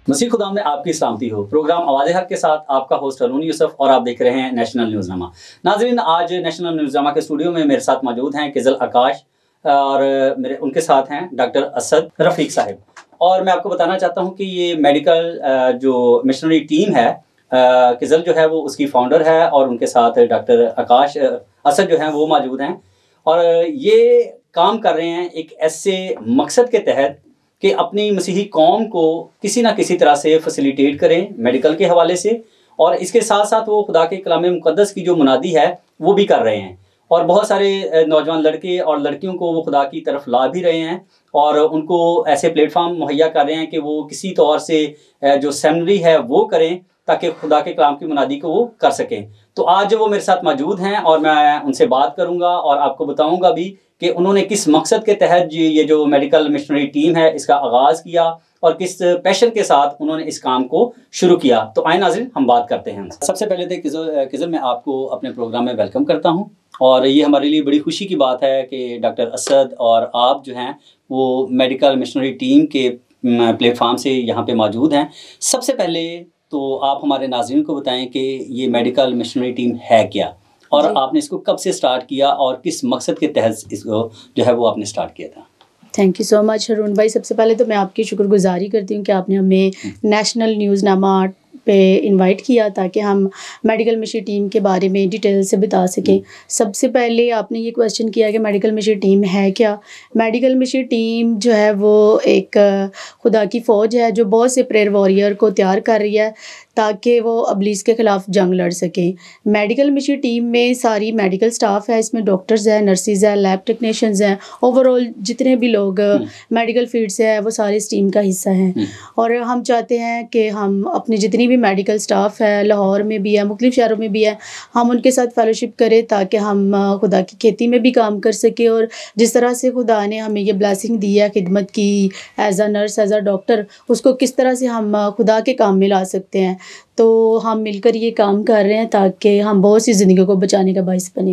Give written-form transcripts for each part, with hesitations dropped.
مسیح خدا میں آپ کی سلامتی ہو۔ پروگرام آواز حق کے ساتھ آپ کا ہوسٹ ہارون یوسف اور آپ دیکھ رہے ہیں نیشنل نیوز نامہ۔ ناظرین، آج نیشنل نیوز نامہ کے اسٹوڈیو میں میرے ساتھ موجود ہیں قزل آکاش اور ان کے ساتھ ہیں ڈاکٹر اسد رفیق صاحب۔ اور میں آپ کو بتانا چاہتا ہوں کہ یہ میڈیکل جو مشنری ٹیم ہے، قزل جو ہے وہ اس کی فاؤنڈر ہے اور ان کے ساتھ ڈاکٹر آکاش اسد جو ہیں وہ موجود ہیں، اور یہ کام کر رہے ہیں ایک ایسے مقصد کے تحت کہ اپنی مسیحی قوم کو کسی نہ کسی طرح سے فیسیلیٹیٹ کریں میڈیکل کے حوالے سے، اور اس کے ساتھ ساتھ وہ خدا کے کلام مقدس کی جو منادی ہے وہ بھی کر رہے ہیں، اور بہت سارے نوجوان لڑکے اور لڑکیوں کو وہ خدا کی طرف لا بھی رہے ہیں، اور ان کو ایسے پلیٹ فارم مہیا کر رہے ہیں کہ وہ کسی طور سے جو سیمنری ہے وہ کریں تاکہ خدا کے کلام کی منادی کو وہ کر سکیں۔ تو آج وہ میرے ساتھ موجود ہیں اور میں ان سے بات کروں گا اور آپ کو بتاؤں گا بھی کہ انہوں نے کس مقصد کے تحت یہ جو میڈیکل مشنری ٹیم ہے اس کا آغاز کیا اور کس پیشن کے ساتھ انہوں نے اس کام کو شروع کیا۔ تو آئیں ناظرین ہم بات کرتے ہیں۔ سب سے پہلے تو قزل میں آپ کو اپنے پروگرام میں ویلکم کرتا ہوں، اور یہ ہمارے لیے بڑی خوشی کی بات ہے کہ ڈاکٹر اسد اور آپ جو ہیں وہ میڈیکل مشنری ٹیم کے پلیٹ فارم سے یہاں پہ موجود ہیں۔ سب سے پہلے تو آپ ہمارے ناظرین کو بتائیں کہ یہ میڈیکل مشنری ٹیم ہے کیا، اور آپ نے اس کو کب سے سٹارٹ کیا اور کس مقصد کے تحت اس کو جو ہے وہ آپ نے سٹارٹ کیا تھا؟ Thank you so much Haroon بھائی۔ سب سے پہلے تو میں آپ کی شکر گزاری کرتی ہوں کہ آپ نے ہمیں نیشنل نیوز نامہ پہ انوائٹ کیا تاکہ ہم میڈیکل مشنری ٹیم کے بارے میں ڈیٹیل سے بتا سکیں۔ سب سے پہلے آپ نے یہ کویسچن کیا کہ میڈیکل مشنری ٹیم ہے کیا۔ میڈیکل مشنری ٹیم جو ہے وہ ایک خدا کی فوج ہے جو بہت سے پریئر واریر کو تیار کر رہی ہے تاکہ وہ ابلیس کے خلاف جنگ لڑ سکیں۔ میڈیکل مشنری ٹیم میں ساری میڈیکل سٹاف ہے، اس میں ڈاکٹرز ہیں، نرسز ہیں، لیب ٹیکنیشینز ہیں، اوور آل جتنے بھی لوگ میڈیکل فیلڈ سے ہیں وہ سارے اس ٹیم کا حصہ ہیں۔ اور ہم چاہتے ہیں کہ ہم اپنی جتنی بھی میڈیکل سٹاف ہے، لاہور میں بھی ہے، مختلف شہروں میں بھی ہے، ہم ان کے ساتھ فیلوشپ کریں تاکہ ہم خدا کی کھیتی میں بھی کام کر سکیں، اور جس طرح سے خدا نے ہمیں یہ بلیسنگ دی ہے خدمت کی as a nurse, as a doctor, اس کو کس طرح سے ہم خدا کے کام میں لا سکتے ہیں۔ تو ہم مل کر یہ کام کر رہے ہیں تاکہ ہم بہت سی زندگیوں کو بچانے کا باعث بنیں۔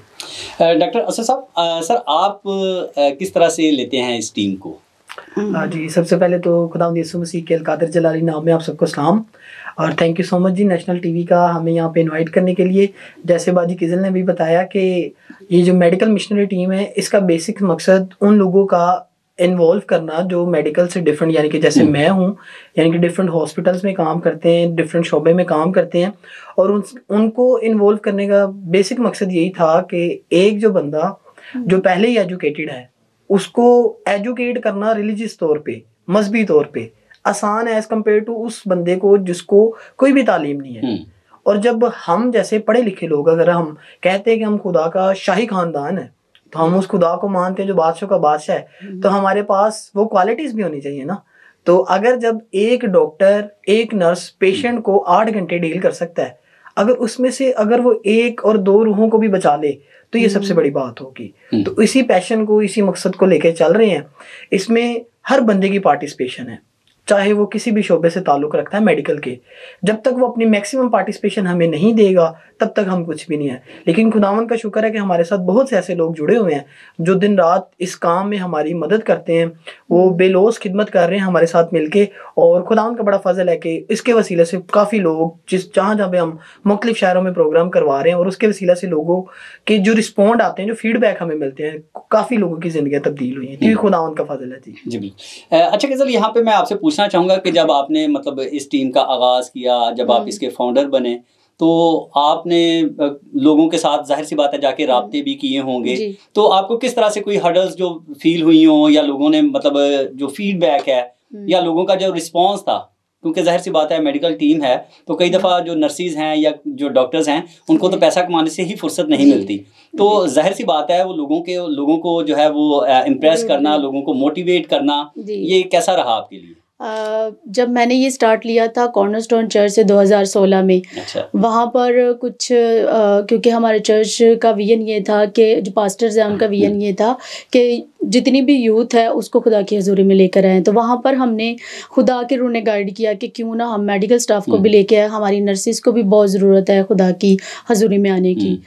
ڈاکٹر اسد صاحب، سر آپ کس طرح سے لیتے ہیں اس ٹیم کو؟ جی، سب سے پہلے تو خداوند یسوع مسیح کے القادر جلالی نام میں آپ سب کو سلام، اور thank you so much ji national T V کا ہمیں یہاں پہ انوائٹ کرنے کے لیے۔ جیسے باجی قزل نے بھی بتایا کہ یہ جو میڈیکل مشنری ٹیم ہے اس کا بیسک مقصد ان لوگوں کا انوالو کرنا جو میڈیکل سے ڈفرینٹ، یعنی کہ جیسے میں ہوں، یعنی کہ ڈفرینٹ ہاسپٹلس میں کام کرتے ہیں، ڈفرینٹ شعبے میں کام کرتے ہیں، اور ان کو انوالو کرنے کا بیسک مقصد یہی تھا کہ ایک جو بندہ جو پہلے ہی ایجوکیٹڈ ہے اس کو ایجوکیٹ کرنا ریلیجیس طور پہ، مذہبی طور پہ آسان ہے ایز کمپیئر ٹو اس بندے کو جس کو کوئی بھی تعلیم نہیں ہے۔ اور جب ہم جیسے پڑھے لکھے لوگ اگر ہم کہتے ہیں کہ ہم خدا کا شاہی خاندان ہے تو ہم اس خدا کو مانتے ہیں جو بادشاہ کا بادشاہ ہے، تو ہمارے پاس وہ کوالٹیز بھی ہونی چاہیے نا۔ تو اگر جب ایک ڈاکٹر، ایک نرس پیشنٹ کو 8 گھنٹے ڈیل کر سکتا ہے، اگر اس میں سے اگر وہ 1 اور 2 روحوں کو بھی بچا لے تو یہ سب سے بڑی بات ہوگی۔ تو اسی پیشن کو، اسی مقصد کو لے کے چل رہے ہیں۔ اس میں ہر بندے کی پارٹیسپیشن ہے، چاہے وہ کسی بھی شعبے سے تعلق رکھتا ہے میڈیکل کے۔ جب تک وہ اپنی میکسیمم پارٹیسپیشن ہمیں نہیں دے گا تب تک ہم کچھ بھی نہیں ہے۔ لیکن خداوند کا شکر ہے کہ ہمارے ساتھ بہت سے ایسے لوگ جڑے ہوئے ہیں جو دن رات اس کام میں ہماری مدد کرتے ہیں، وہ بے لوث خدمت کر رہے ہیں ہمارے ساتھ مل کے، اور خداوند کا بڑا فضل ہے کہ اس کے وسیلے سے کافی لوگ جہاں پہ ہم مختلف شہروں میں پروگرام کروا رہے ہیں، اور اس کے وسیلے سے لوگوں کے جو رسپونڈ آتے ہیں، جو فیڈ بیک ہمیں ملتے ہیں، کافی لوگوں کی زندگیاں تبدیل ہوئی ہیں۔ تو یہ خداوند کا فضل ہے جی۔ جی بالکل۔ اچھا قزل، یہاں پہ میں آپ سے پوچھنا چاہوں گا کہ جب آپ نے مطلب اس ٹیم کا آغاز کیا، جب آپ اس کے فاؤنڈر بنے، تو آپ نے لوگوں کے ساتھ ظاہر سی بات ہے جا کے رابطے بھی کیے ہوں گے، تو آپ کو کس طرح سے کوئی ہرڈلز جو فیل ہوئی ہوں، یا لوگوں نے مطلب جو فیڈ بیک ہے یا لوگوں کا جو رسپانس تھا، کیونکہ ظاہر سی بات ہے میڈیکل ٹیم ہے تو کئی دفعہ جو نرسز ہیں یا جو ڈاکٹرز ہیں ان کو تو پیسہ کمانے سے ہی فرصت نہیں ملتی، تو ظاہر سی بات ہے وہ لوگوں کو جو ہے وہ امپریس کرنا، لوگوں کو موٹیویٹ کرنا، یہ کیسا رہا آپ کے لیے؟ جب میں نے یہ سٹارٹ لیا تھا کارنر سٹون چرچ سے 2016 میں، وہاں پر کچھ کیونکہ ہمارے چرچ کا ویژن یہ تھا کہ جو پاسٹرز ہیں ان کا ویژن یہ تھا کہ جتنی بھی یوتھ ہے اس کو خدا کی حضوری میں لے کر آئیں، تو وہاں پر ہم نے خدا کے روح نے گائیڈ کیا کہ کیوں نہ ہم میڈیکل سٹاف کو بھی لے کے آئیں، ہماری نرسز کو بھی بہت ضرورت ہے خدا کی حضوری میں آنے کی۔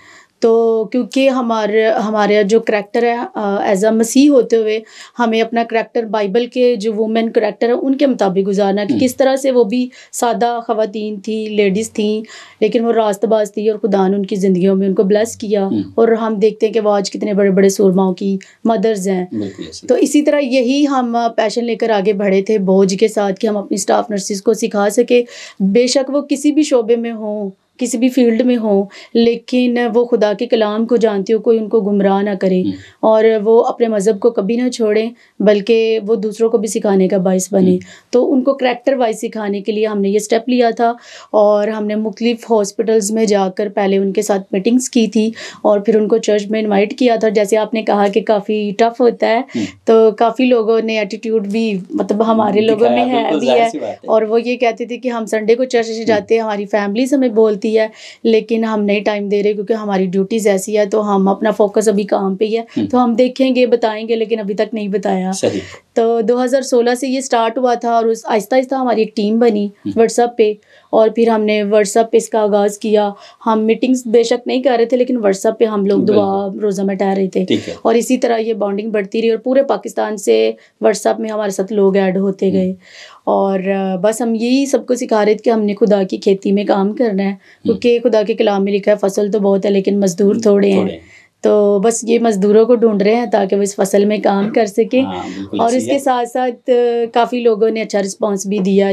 تو کیونکہ ہمارا جو کریکٹر ہے ایز اے مسیح ہوتے ہوئے ہمیں اپنا کریکٹر بائبل کے جو وومن کریکٹر ہیں ان کے مطابق گزارنا کہ کس طرح سے وہ بھی سادہ خواتین تھی، لیڈیز تھیں، لیکن وہ راست باز تھی اور خدا نے ان کی زندگیوں میں ان کو بلیس کیا، اور ہم دیکھتے ہیں کہ وہ آج کتنے بڑے بڑے سورماؤں کی مدرز ہیں. تو اسی طرح یہی ہم پیشن لے کر آگے بڑھے تھے بوجھ کے ساتھ کہ ہم اپنی اسٹاف نرسز کو سکھا سکے، بے شک وہ کسی بھی شعبے میں ہوں، کسی بھی فیلڈ میں ہوں، لیکن وہ خدا کے کلام کو جانتے ہو، کوئی ان کو گمراہ نہ کرے اور وہ اپنے مذہب کو کبھی نہ چھوڑیں بلکہ وہ دوسروں کو بھی سکھانے کا باعث بنے. تو ان کو کریکٹر وائز سکھانے کے لیے ہم نے یہ سٹیپ لیا تھا، اور ہم نے مختلف ہاسپٹلز میں جا کر پہلے ان کے ساتھ میٹنگز کی تھی اور پھر ان کو چرچ میں انوائٹ کیا تھا. جیسے آپ نے کہا کہ کافی ٹف ہوتا ہے، تو کافی لوگوں نے ایٹیٹیوڈ بھی مطلب ہمارے لوگوں میں ہے بھی ہے، اور وہ یہ کہتے تھے کہ ہم سنڈے کو چرچ جاتے ہیں، ہماری فیملیز ہمیں بولتی ہے لیکن ہم نہیں ٹائم دے رہے کیونکہ ہماری ڈیوٹیز ایسی ہے، تو ہم اپنا فوکس ابھی کام پہ ہی ہے، تو ہم دیکھیں گے بتائیں گے، لیکن ابھی تک نہیں بتایا. تو 2016 سے یہ سٹارٹ ہوا تھا، اور آہستہ آہستہ ہماری ایک ٹیم بنی واٹس ایپ پہ، اور پھر ہم نے واٹس ایپ پہ اس کا آغاز کیا. ہم میٹنگز بے شک نہیں کر رہے تھے لیکن واٹس ایپ پہ ہم لوگ دعا روزہ میں ٹہر رہے تھے، اور اسی طرح یہ بانڈنگ بڑھتی رہی، اور پورے پاکستان سے واٹس ایپ میں ہمارے ساتھ لوگ ایڈ ہوتے گئے. اور بس ہم یہی سب کو سکھا رہے تھے کہ ہم نے خدا کی کھیتی میں کام کرنا ہے، کیونکہ خدا کے کلام میں لکھا ہے فصل تو بہت ہے لیکن مزدور تھوڑے ہیں. تو بس یہ مزدوروں کو ڈھونڈ رہے ہیں تاکہ وہ اس فصل میں کام کر سکیں. اور اس کے ساتھ ساتھ کافی لوگوں نے اچھا رسپانس بھی دیا،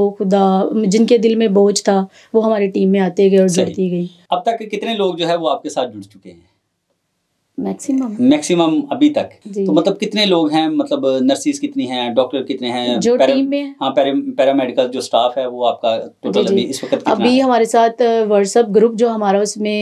جن کے دل میں بوجھ تھا وہ ہماری ٹیم میں آتے گئے اور جڑتی گئی. اب تک کتنے لوگ جو ہے وہ آپ کے ساتھ جڑ چکے ہیں؟ میکسیمم ابھی تک تو مطلب کتنے لوگ ہیں، مطلب نرسز کتنی ہیں، ڈاکٹر کتنے ہیں جو ٹیم میں؟ ہاں، پیرامیڈیکل جو سٹاف ہے وہ آپ کا ٹوٹل ابھی اس وقت کتنا ہے؟ ابھی ہمارے ساتھ واٹس ایپ گروپ جو ہمارا، اس میں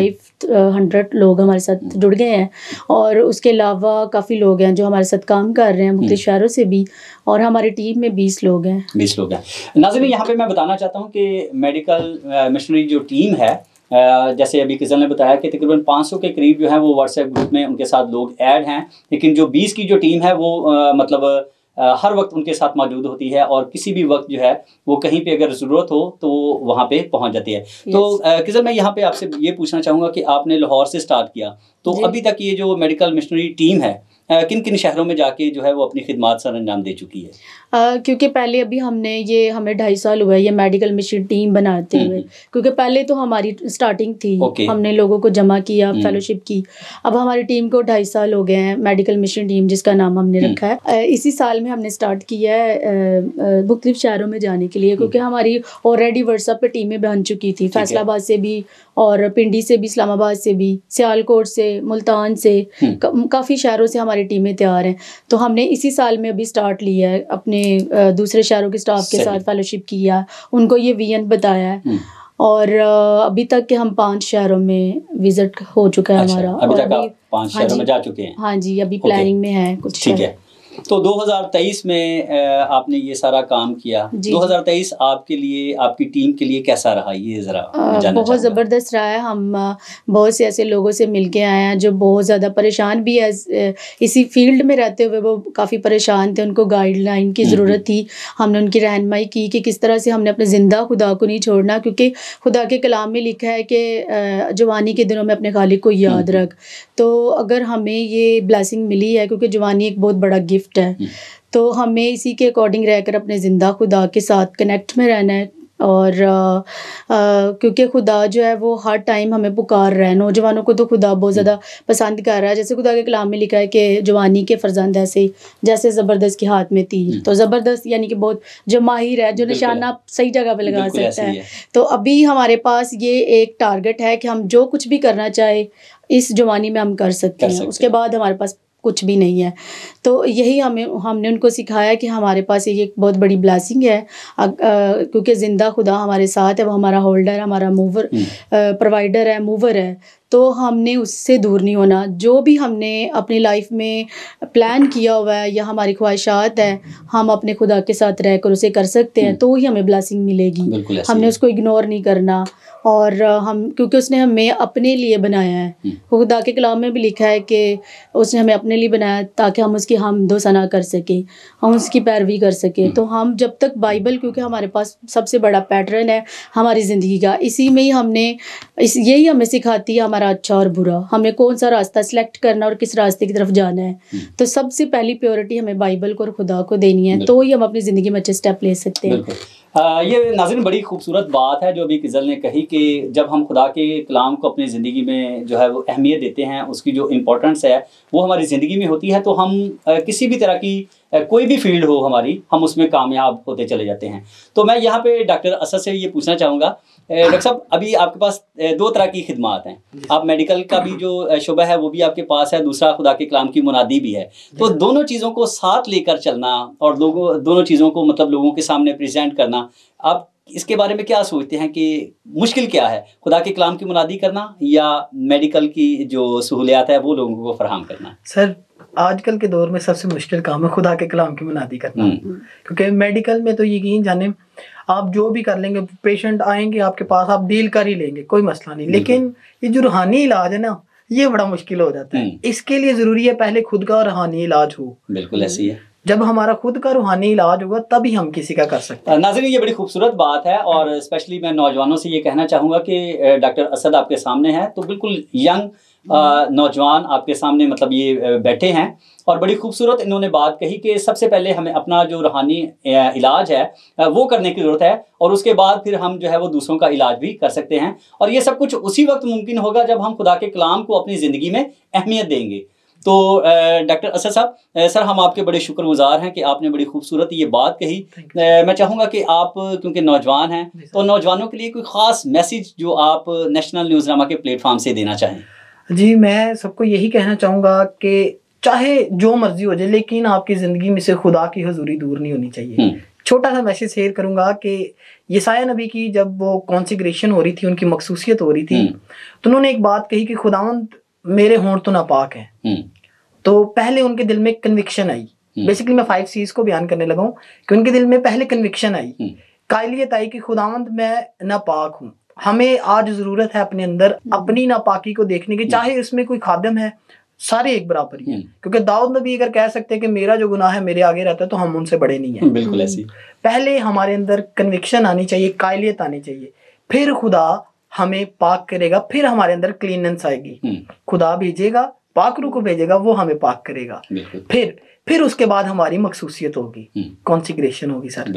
500 لوگ ہمارے ساتھ جڑ گئے ہیں، اور اس کے علاوہ کافی لوگ ہیں جو ہمارے ساتھ کام کر رہے ہیں مختلف شہروں سے بھی، اور ہماری ٹیم میں 20 لوگ ہیں. 20 لوگ ہیں. ناظرین، یہاں پہ میں بتانا چاہتا ہوں کہ میڈیکل مشنری جو ٹیم ہے، جیسے ابھی کزل نے بتایا کہ تقریباً 500 کے قریب جو ہیں وہ واٹس ایپ گروپ میں ان کے ساتھ لوگ ایڈ ہیں، لیکن جو 20 کی جو ٹیم ہے وہ مطلب ہر وقت ان کے ساتھ موجود ہوتی ہے، اور کسی بھی وقت جو ہے وہ کہیں پہ اگر ضرورت ہو تو وہ وہاں پہ پہنچ جاتی ہے. تو کزل، میں یہاں پہ آپ سے یہ پوچھنا چاہوں گا کہ آپ نے لاہور سے سٹارٹ کیا، تو ابھی تک یہ جو میڈیکل مشنری ٹیم ہے کن کن شہروں میں جا کے جو ہے وہ اپنی خدمات سر انجام دے چکی ہے؟ کیونکہ پہلے ابھی ہمیں 2.5 سال ہوا ہے یہ میڈیکل مشن ٹیم بناتے ہوئے، کیونکہ پہلے تو ہماری سٹارٹنگ تھی، ہم نے لوگوں کو جمع کیا، فیلوشپ کی. اب ہماری ٹیم کو 2.5 سال ہو گئے ہیں، میڈیکل مشن ٹیم جس کا نام ہم نے رکھا ہے. اسی سال میں ہم نے سٹارٹ کیا ہے مختلف شہروں میں جانے کے لیے، کیونکہ ہماری آلریڈی واٹس ایپ پہ ٹیمیں بن چکی تھی، فیصل آباد سے بھی اور پنڈی سے بھی، اسلام آباد سے بھی، سیالکوٹ سے، ملتان سے، کافی شہروں سے ہماری ٹیمیں تیار ہیں. تو ہم نے اسی سال میں ابھی سٹارٹ لیا ہے، اپنے دوسرے شہروں کے سٹاف کے ساتھ فیلوشپ کیا، ان کو یہ ویژن بتایا ہے، اور ابھی تک کہ ہم 5 شہروں میں وزٹ ہو چکا ہے ہمارا. ابھی تک آپ 5 شہروں میں جا چکے ہیں؟ ہاں جی، ابھی پلاننگ میں ہے کچھ. ٹھیک ہے. تو 2023 میں آپ نے یہ سارا کام کیا. 2023 آپ کے لیے، آپ کی ٹیم کے لیے کیسا رہا؟ یہ ذرا بہت زبردست رہا ہے. ہم بہت سے ایسے لوگوں سے مل کے آئے ہیں جو بہت زیادہ پریشان بھی ہے، اسی فیلڈ میں رہتے ہوئے وہ کافی پریشان تھے، ان کو گائیڈ لائن کی ضرورت تھی. ہم نے ان کی رہنمائی کی کہ کس طرح سے ہم نے اپنے زندہ خدا کو نہیں چھوڑنا، کیونکہ خدا کے کلام میں لکھا ہے کہ جوانی کے دنوں میں اپنے خالق کو یاد رکھ. تو اگر ہمیں یہ بلیسنگ ملی ہے، کیونکہ جوانی ایک بہت بڑا گفٹ ہے، تو ہمیں اسی کے اکارڈنگ رہ کر اپنے زندہ خدا کے ساتھ کنیکٹ میں رہنا ہے. اور کیونکہ خدا جو ہے وہ ہر ٹائم ہمیں پکار رہا ہے. نوجوانوں کو تو خدا بہت زیادہ پسند کر رہا ہے، جیسے خدا کے کلام میں لکھا ہے کہ جوانی کے فرزند ایسے جیسے زبردست کے ہاتھ میں تیر. تو زبردست یعنی کہ بہت جو ماہر ہے، جو نشانہ صحیح جگہ پہ لگا سکتا ہے. تو ابھی ہمارے پاس یہ ایک ٹارگٹ ہے کہ ہم جو کچھ بھی کرنا چاہے اس جوانی میں ہم کر سکتے ہیں، اس کے بعد ہمارے پاس کچھ بھی نہیں ہے. تو یہی ہم نے ان کو سکھایا کہ ہمارے پاس یہ ایک بہت بڑی بلیسنگ ہے، کیونکہ زندہ خدا ہمارے ساتھ ہے، وہ ہمارا ہولڈر ہے، ہمارا موور، پرووائڈر ہے، موور ہے. تو ہم نے اس سے دور نہیں ہونا. جو بھی ہم نے اپنی لائف میں پلان کیا ہوا ہے یا ہماری خواہشات ہیں، ہم اپنے خدا کے ساتھ رہ کر اسے کر سکتے ہیں، تو ہی ہمیں بلیسنگ ملے گی. ہم نے اس کو اگنور نہیں کرنا. اور کیونکہ اس نے ہمیں اپنے لیے بنایا ہے. خدا کے کلام میں بھی لکھا ہے کہ اس نے ہمیں اپنے لیے بنایا تاکہ ہم اس کی حمد و ثنا کر سکیں، ہم اس کی پیروی کر سکیں. تو ہم جب تک بائبل، کیونکہ ہمارے پاس سب سے بڑا پیٹرن ہے ہماری زندگی کا، اسی میں ہی یہی ہمیں سکھاتی ہے ہمارا ہمارا اچھا اور برا، ہمیں کون سا راستہ سلیکٹ کرنا اور کس راستے کی طرف جانا ہے. تو سب سے پہلی پیورٹی ہمیں بائبل کو اور خدا کو دینی ہے، تو ہی ہم اپنی زندگی میں اچھے اسٹیپ لے سکتے ہیں. یہ ناظرین بڑی خوبصورت بات ہے جو ابھی کزل نے کہی کہ جب ہم خدا کے کلام کو اپنی زندگی میں جو ہے وہ اہمیت دیتے ہیں، اس کی جو امپورٹنس ہے وہ ہماری زندگی میں ہوتی ہے، تو ہم کسی بھی طرح کی کوئی بھی فیلڈ ہو ہماری، ہم اس میں کامیاب ہوتے چلے جاتے ہیں. تو میں یہاں پہ ڈاکٹر اسد سے یہ پوچھنا چاہوں گا، ڈاکٹر صاحب ابھی آپ کے پاس دو طرح کی خدمات ہیں، آپ میڈیکل کا بھی جو شعبہ ہے وہ بھی آپ کے پاس ہے، دوسرا خدا کے کلام کی منادی بھی ہے. تو دونوں چیزوں کو ساتھ لے کر چلنا اور دونوں چیزوں کو مطلب لوگوں کے سامنے پریزنٹ کرنا، آپ اس کے بارے میں کیا سوچتے ہیں کہ مشکل کیا ہے، خدا کے کلام کی منادی کرنا یا میڈیکل کی جو سہولیات ہے وہ لوگوں کو فراہم کرنا؟ سر آج کل کے دور میں سب سے مشکل کام ہے خدا کے کلام کی منادی کرنا، کیونکہ میڈیکل میں تو یقین جانے آپ جو بھی کر لیں گے، پیشنٹ آئیں گے آپ کے پاس، آپ ڈیل کر ہی لیں گے، کوئی مسئلہ نہیں، لیکن یہ جو روحانی علاج ہے نا یہ بڑا مشکل ہو جاتا ہے. اس کے لیے ضروری ہے پہلے خود کا روحانی علاج ہو. بالکل ایسی ہے، جب ہمارا خود کا روحانی علاج ہوگا تبھی ہم کسی کا کر سکتے ہیں. ناظرین یہ بڑی خوبصورت بات ہے، اور اسپیشلی میں نوجوانوں سے یہ کہنا چاہوں گا کہ ڈاکٹر اسد آپ کے سامنے ہے تو بالکل ینگ نوجوان آپ کے سامنے مطلب یہ بیٹھے ہیں، اور بڑی خوبصورت انہوں نے بات کہی کہ سب سے پہلے ہمیں اپنا جو روحانی علاج ہے وہ کرنے کی ضرورت ہے، اور اس کے بعد پھر ہم جو ہے وہ دوسروں کا علاج بھی کر سکتے ہیں، اور یہ سب کچھ اسی وقت ممکن ہوگا جب ہم خدا کے کلام کو اپنی زندگی میں اہمیت دیں گے. تو ڈاکٹر اسد صاحب، سر ہم آپ کے بڑے شکر گزار ہیں کہ آپ نے بڑی خوبصورت یہ بات کہی. میں چاہوں گا کہ آپ کیونکہ نوجوان ہیں تو نوجوانوں کے لیے کوئی خاص میسیج جو آپ نیشنل نیوز نامہ کے پلیٹ فارم سے دینا چاہیں. جی میں سب کو یہی کہنا چاہوں گا کہ چاہے جو مرضی ہو جائے لیکن آپ کی زندگی میں سے خدا کی حضوری دور نہیں ہونی چاہیے. چھوٹا سا میسیج شیئر کروں گا کہ یسایہ نبی کی جب وہ کانسیگریشن ہو رہی تھی، ان کی مخصوصیت ہو رہی تھی، تو انہوں نے ایک بات کہی کہ خداوند میرے ہونٹ تو ناپاک ہیں. تو پہلے ان کے دل میں کنوکشن آئی، بیسیکلی میں 5 C's کو بیان کرنے لگا ہوں کہ ان کے دل میں پہلے کنوکشن آئی، قائلیت آئی کہ خداوند میں ناپاک ہوں. ہمیں آج ضرورت ہے اپنے اندر اپنی ناپاکی کو دیکھنے کی، چاہے اس میں کوئی خادم ہے، سارے ایک برابر ہی ہیں. کیونکہ داؤد نبی اگر کہہ سکتے ہیں کہ میرا جو گناہ ہے میرے آگے رہتا ہے تو ہم ان سے بڑے نہیں ہیں. بالکل ایسی پہلے ہمارے اندر کنوکشن آنی چاہیے، قائلیت آنی چاہیے، پھر خدا ہمیں پاک کرے گا، پھر ہمارے اندر کلیننس آئے گی. خدا بھیجے گا، پاک روح کو بھیجے گا، وہ ہمیں پاک کرے گا. پھر اس کے بعد ہماری مخصوصیت ہوگی، کانسیگریشن ہوگی. سر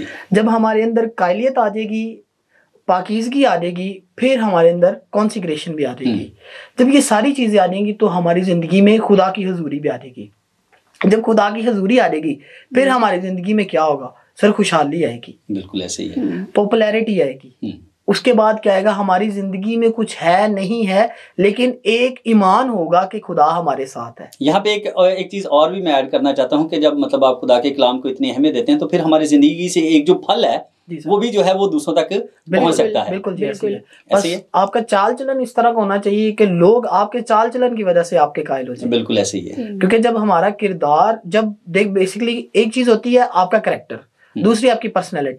جب ہمارے اندر قائلیت آ جائے گی، پاکیزگی آ جائے گی، پھر ہمارے اندر کانسیگریشن بھی آ جائے گی. جب یہ ساری چیزیں آ جائیں گی تو ہماری زندگی میں خدا کی حضوری بھی آ جائے گی. جب خدا کی حضوری آ جائے گی پھر ہماری زندگی میں کیا ہوگا سر؟ خوشحالی آئے گی. بالکل ایسے ہی ہے. پاپولیرٹی آئے گی. اس کے بعد کیا آئے گا؟ ہماری زندگی میں کچھ ہے نہیں ہے لیکن ایک ایمان ہوگا کہ خدا ہمارے ساتھ ہے. یہاں پہ ایک چیز اور بھی میں ایڈ کرنا چاہتا ہوں کہ جب مطلب آپ خدا کے کلام کو اتنی اہمیت دیتے ہیں تو پھر ہماری زندگی سے ایک جو پھل ہے وہ بھی جو ہے وہ دوسروں تک پہنچ سکتا ہے. بالکل جی. بس آپ کا چال چلن اس طرح کا ہونا چاہیے کہ لوگ آپ کے چال چلن کی وجہ سے آپ کے قائل ہو جائیں. بالکل ایسے ہی ہے. کیونکہ جب ہمارا کردار، جب دیکھ بیسیکلی ایک چیز ہوتی ہے آپ کا کریکٹر، دوسری آپ کی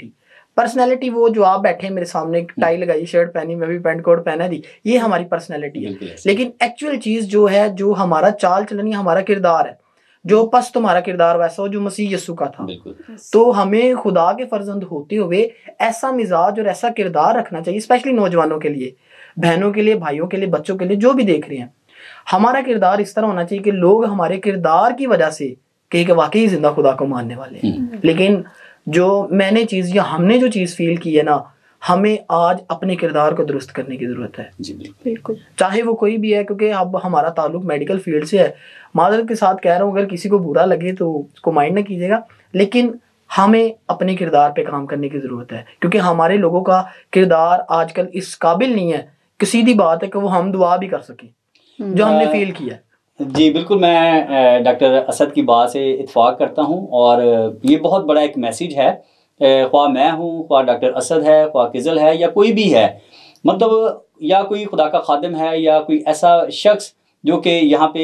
پرسنالٹی وہ جو آپ بیٹھے میرے سامنے، ٹائی لگائی، شرٹ پہنی، میں بھی پینٹ کوٹ پہنا دی، یہ ہماری پرسنالٹی ہے. لیکن ایکچوئل چیز جو ہے، جو ہمارا چال چلن یا ہمارا کردار ہے، جو پس تمہارا کردار ویسا ہو جو مسیح یسوع کا تھا. تو ہمیں خدا کے فرزند ہوتے ہوئے ایسا مزاج اور ایسا کردار رکھنا چاہیے، اسپیشلی نوجوانوں کے لیے، بہنوں کے لیے، بھائیوں کے لیے، بچوں کے لیے، جو بھی دیکھ رہے ہیں. ہمارا کردار اس طرح ہونا چاہیے کہ لوگ ہمارے کردار کی وجہ سے کہ واقعی زندہ خدا کو ماننے والے ہیں. لیکن جو میں نے چیز یا ہم نے جو چیز فیل کی ہے نا، ہمیں آج اپنے کردار کو درست کرنے کی ضرورت ہے. جی بالکل. چاہے وہ کوئی بھی ہے، کیونکہ اب ہمارا تعلق میڈیکل فیلڈ سے ہے. معذرت کے ساتھ کہہ رہا ہوں، اگر کسی کو برا لگے تو اس کو مائنڈ نہ کیجیے گا، لیکن ہمیں اپنے کردار پہ کام کرنے کی ضرورت ہے. کیونکہ ہمارے لوگوں کا کردار آج کل اس قابل نہیں ہے کہ سیدھی بات ہے کہ وہ ہم دعا بھی کر سکیں جو ہم نے فیل کیا ہے. جی بالکل، میں ڈاکٹر اسد کی بات سے اتفاق کرتا ہوں، اور یہ بہت بڑا ایک میسیج ہے. خواہ میں ہوں، خواہ ڈاکٹر اسد ہے، خواہ کزل ہے، یا کوئی بھی ہے، مطلب یا کوئی خدا کا خادم ہے، یا کوئی ایسا شخص جو کہ یہاں پہ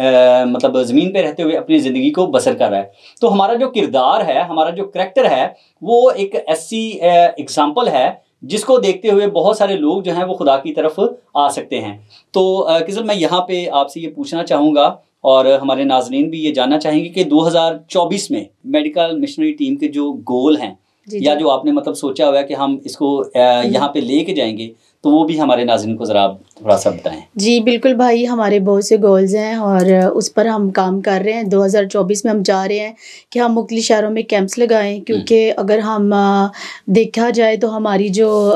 مطلب زمین پہ رہتے ہوئے اپنی زندگی کو بسر کر رہا ہے، تو ہمارا جو کردار ہے، ہمارا جو کریکٹر ہے، وہ ایک ایسی اگزامپل ہے جس کو دیکھتے ہوئے بہت سارے لوگ جو ہیں وہ خدا کی طرف آ سکتے ہیں. تو کزل میں یہاں پہ آپ سے یہ پوچھنا چاہوں گا، اور ہمارے ناظرین بھی یہ جاننا چاہیں گے کہ 2024 میں میڈیکل مشنری ٹیم کے جو گول ہیں یا جو آپ نے مطلب سوچا ہوا ہے کہ ہم اس کو یہاں پہ لے کے جائیں گے، تو وہ بھی ہمارے ناظرین کو ذرا थोड़ा सा बताएं। जी बिल्कुल भाई, हमारे बहुत से गोल्स हैं और उस पर हम काम कर रहे हैं। 2024 में हम चाह रहे हैं कि हम मुख्तलिफ शहरों में कैंप्स लगाएं, क्योंकि अगर हम देखा जाए तो हमारी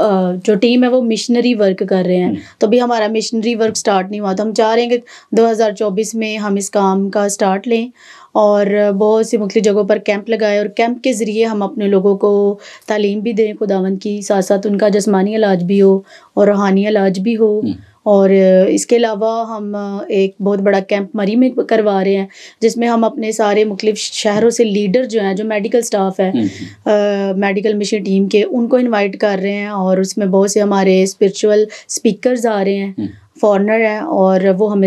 जो टीम है वो मिशनरी वर्क कर रहे हैं, तो भी हमारा मिशनरी वर्क स्टार्ट नहीं हुआ। तो हम चाह रहे हैं कि 2024 में हम इस काम का स्टार्ट लें और बहुत सी मुख्तलिफ जगहों पर कैंप लगाए, और कैंप के ज़रिए हम अपने लोगों को तालीम भी दें खुदावंद की, साथ साथ उनका जिस्मानी इलाज भी हो और रूहानी इलाज भी हो। और इसके अलावा हम एक बहुत बड़ा कैंप मरी में करवा रहे हैं, जिसमें हम अपने सारे मुख्तलिफ शहरों से लीडर जो हैं, जो मेडिकल स्टाफ है मेडिकल मिशन टीम के, उनको इनवाइट कर रहे हैं। और उसमें बहुत से हमारे स्पिरिचुअल स्पीकर्स आ रहे हैं, फॉरनर हैं, और वो हमें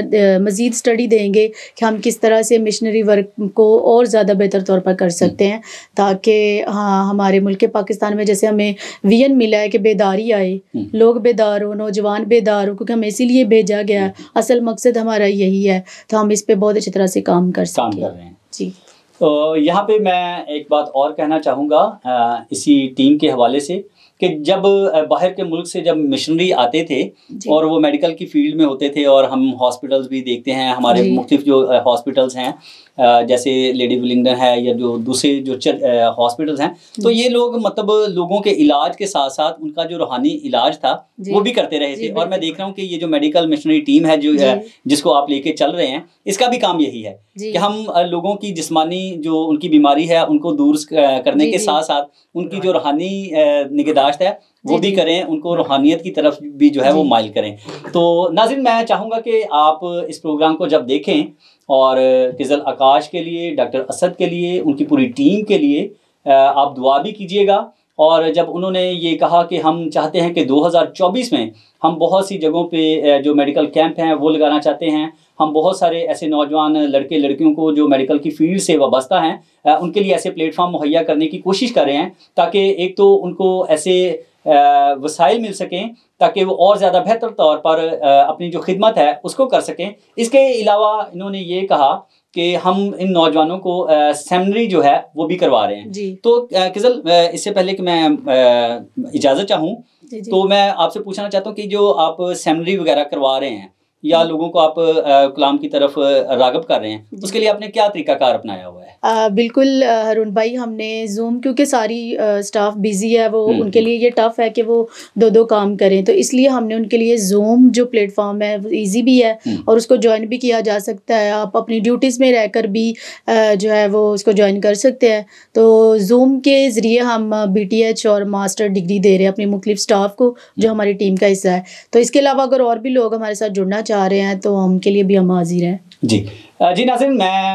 मज़ीद स्टडी देंगे कि हम किस तरह से मिशनरी वर्क को और ज़्यादा बेहतर तौर पर कर सकते हैं, ताकि हाँ हमारे मुल्क पाकिस्तान में जैसे हमें विजन मिला है कि बेदारी आए, लोग बेदार हो, नौजवान बेदार हो, क्योंकि हमें इसीलिए भेजा गया है, असल मकसद हमारा यही है। तो हम इस पे बहुत अच्छी तरह से काम कर रहे हैं जी। तो यहाँ पे मैं एक बात और कहना चाहूँगा इसी टीम के हवाले से कि जब बाहर के मुल्क से जब मिशनरी आते थे और वो मेडिकल की फील्ड में होते थे, और हम हॉस्पिटल्स भी देखते हैं, हमारे मुख्तलिफ जो हॉस्पिटल्स हैं जैसे लेडी विलिंगडन है या जो दूसरे जो हॉस्पिटल्स हैं, तो ये लोग मतलब लोगों के इलाज के साथ साथ उनका जो रूहानी इलाज था वो भी करते रहे थे। और मैं देख रहा हूँ कि ये जो मेडिकल मिशनरी टीम है जो जिसको आप लेके चल रहे हैं, इसका भी काम यही है कि हम लोगों की जिस्मानी जो उनकी बीमारी है उनको दूर करने के साथ साथ उनकी जो रूहानी निगहदाश्त है वो भी करें, उनको रूहानियत की तरफ भी जो है वो माइल करें। तो नाज़रीन, मैं चाहूँगा कि आप इस प्रोग्राम को जब देखें, और किज़ल आकाश के लिए, डॉक्टर असद के लिए, उनकी पूरी टीम के लिए आप दुआ भी कीजिएगा। और जब उन्होंने ये कहा कि हम चाहते हैं कि 2024 में हम बहुत सी जगहों पे जो मेडिकल कैंप हैं वो लगाना चाहते हैं, हम बहुत सारे ऐसे नौजवान लड़के लड़कियों को जो मेडिकल की फील्ड से वाबस्ता हैं उनके लिए ऐसे प्लेटफॉर्म मुहैया करने की कोशिश कर रहे हैं, ताकि एक तो उनको ऐसे वसाइल मिल सकें ताकि वो और ज़्यादा बेहतर तौर पर अपनी जो खिदमत है उसको कर सकें। इसके अलावा इन्होंने ये कहा कि हम इन नौजवानों को सेमिनरी जो है वो भी करवा रहे हैं। तो किज़ल, इससे पहले कि मैं इजाज़त चाहूँ तो मैं आपसे पूछना चाहता हूँ कि जो आप सेमिनरी वगैरह करवा रहे हैं या लोगों को आप कलाम की तरफ राग़िब कर रहे हैं, उसके लिए आपने क्या तरीक़ाकार अपनाया हुआ है? बिल्कुल हरून भाई, हमने जूम, क्योंकि सारी स्टाफ बिजी है, वो उनके लिए ये टफ़ है कि वो दो काम करें, तो इसलिए हमने उनके लिए जूम जो प्लेटफॉर्म है वो ईजी भी है और उसको ज्वाइन भी किया जा सकता है। आप अपनी ड्यूटीज़ में रहकर भी जो है वो उसको ज्वाइन कर सकते हैं। तो जूम के ज़रिए हम BTH और मास्टर डिग्री दे रहे हैं अपनी मुख्तलिफ स्टाफ को जो हमारी टीम का हिस्सा है। तो इसके अलावा अगर और भी लोग हमारे साथ जुड़ना चाह रहे हैं तो उनके लिए भी हम हाजिर हैं। जी नाज़रीन,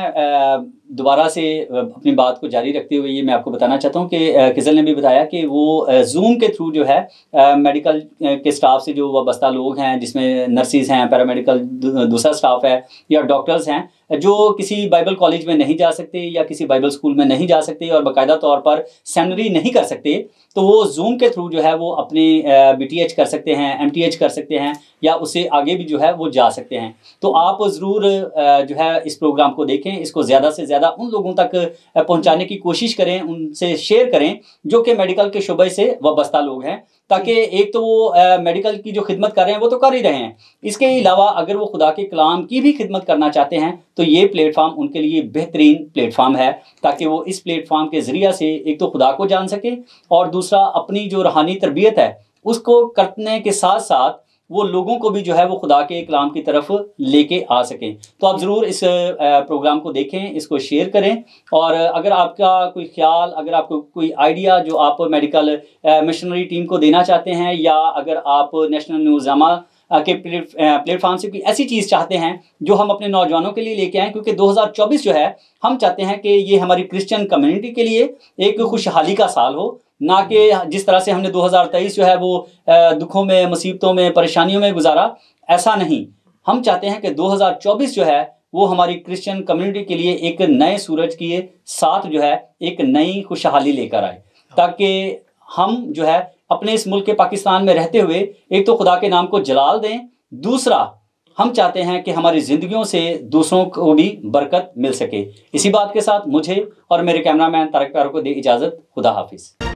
मैं दोबारा से अपनी बात को जारी रखते हुए ये मैं आपको बताना चाहता हूँ कि किज़ल ने भी बताया कि वो जूम के थ्रू जो है मेडिकल के स्टाफ से जो वाबस्ता लोग हैं, जिसमें नर्सिस हैं, पैरामेडिकल दूसरा स्टाफ है या डॉक्टर्स हैं, जो किसी बाइबल कॉलेज में नहीं जा सकते या किसी बाइबल स्कूल में नहीं जा सकते और बाकायदा तौर पर सेमिनरी नहीं कर सकते, तो वो जूम के थ्रू जो है वो अपने BTH कर सकते हैं, MTH कर सकते हैं या उससे आगे भी जो है वो जा सकते हैं। तो आप ज़रूर जो है इस प्रोग्राम को देखें, इसको ज़्यादा से ज़्यादा उन लोगों तक पहुंचाने की कोशिश करें, उनसे शेयर करें जो कि मेडिकल के शुबे से वाबस्ता लोग हैं, ताकि एक तो वो मेडिकल की जो खिदमत कर रहे हैं वो तो कर ही रहे हैं, इसके अलावा अगर वो खुदा के कलाम की भी खिदमत करना चाहते हैं तो ये प्लेटफॉर्म उनके लिए बेहतरीन प्लेटफॉर्म है, ताकि वो इस प्लेटफॉर्म के ज़रिए से एक तो खुदा को जान सके और दूसरा अपनी जो रूहानी तरबियत है उसको करने के साथ साथ वो लोगों को भी जो है वो खुदा के कलाम की तरफ लेके आ सकें। तो आप ज़रूर इस प्रोग्राम को देखें, इसको शेयर करें, और अगर आपका कोई ख्याल, अगर आपको कोई आइडिया जो आप मेडिकल मिशनरी टीम को देना चाहते हैं, या अगर आप नेशनल न्यूज़नामा के प्लेटफॉर्म से कोई ऐसी चीज़ चाहते हैं जो हम अपने नौजवानों के लिए लेके आएँ, क्योंकि 2024 जो है हम चाहते हैं कि ये हमारी क्रिश्चियन कम्युनिटी के लिए एक खुशहाली का साल हो, ना कि जिस तरह से हमने 2023 जो है वो दुखों में, मुसीबतों में, परेशानियों में गुजारा, ऐसा नहीं। हम चाहते हैं कि 2024 जो है वो हमारी क्रिश्चियन कम्युनिटी के लिए एक नए सूरज के साथ जो है एक नई खुशहाली लेकर आए, ताकि हम जो है अपने इस मुल्क के पाकिस्तान में रहते हुए एक तो खुदा के नाम को जलाल दें, दूसरा हम चाहते हैं कि हमारी ज़िंदगियों से दूसरों को भी बरकत मिल सके। इसी बात के साथ मुझे और मेरे कैमरामैन तारक प्यारो को दे इजाज़त। खुदा हाफिज़।